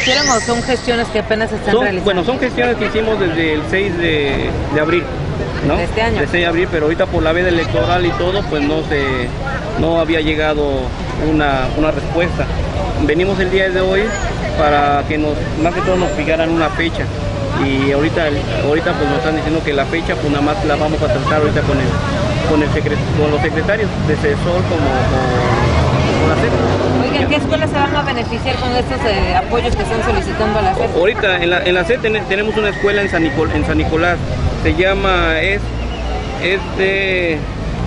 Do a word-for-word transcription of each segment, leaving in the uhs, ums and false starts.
hicieron o son gestiones que apenas se están son, realizando? Bueno, son gestiones que hicimos desde el seis de, de abril, ¿no? De este año. De seis de abril, pero ahorita por la veda electoral y todo, pues no se, no había llegado una, una respuesta. Venimos el día de hoy para que nos, más que todo nos fijaran una fecha. Y ahorita, ahorita pues nos están diciendo que la fecha pues nada más la vamos a tratar ahorita con el, con el secret, con los secretarios de CEDESOL como con, con la SEP. Oigan, ¿qué escuelas se van a beneficiar con estos eh, apoyos que están solicitando a la SEP? Ahorita en la, en la SEP ten, tenemos una escuela en San, Nicol, en San Nicolás, se llama, es, es de...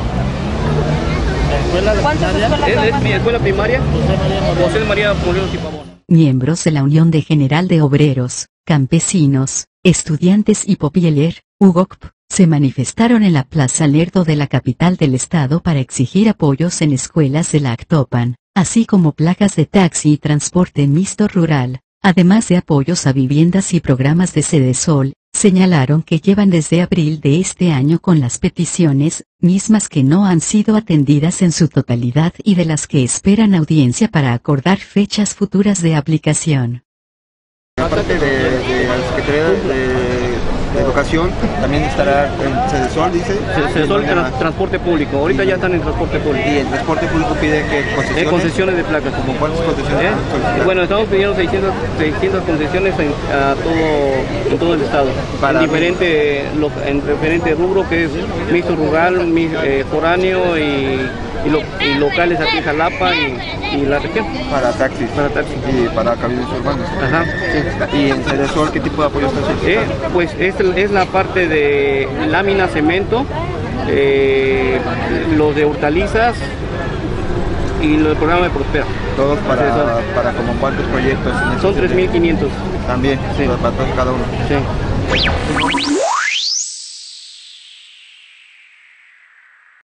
¿Cuántas escuelas es, son? es mi escuela primaria, José María Morelos y Pavón. Miembros de la Unión de General de Obreros, Campesinos, Estudiantes y Popieler, U G O C P, se manifestaron en la Plaza Lerdo de la capital del estado para exigir apoyos en escuelas de la Actopan, así como placas de taxi y transporte mixto rural, además de apoyos a viviendas y programas de CEDESOL. Señalaron que llevan desde abril de este año con las peticiones, mismas que no han sido atendidas en su totalidad y de las que esperan audiencia para acordar fechas futuras de aplicación. Aparte de, de la Secretaría de, de Educación, también estará en CEDESOL, dice. CEDESOL, trans, transporte público, ahorita ya están en transporte público. Y el transporte público pide que concesiones. Eh, concesiones de placas. ¿Cómo cuántas concesiones? ¿Eh? Bueno, estamos pidiendo seiscientas, seiscientas concesiones en, a todo, en todo el estado. Para en diferente, lo, en diferente rubro que es mixto rural, mix, eh, foráneo y, y, lo, y locales aquí en Jalapa y, y la región. Para taxis. Para taxis. Y para cabildos urbanos. Ajá, sí. ¿Y en CEDESOL qué tipo de apoyo está haciendo? Eh, pues es, es la parte de lámina, cemento, eh, los de hortalizas y el programa de Prospera. Todos para, para como cuántos proyectos. Son tres mil quinientos. También, sí. Para todos cada uno. Sí.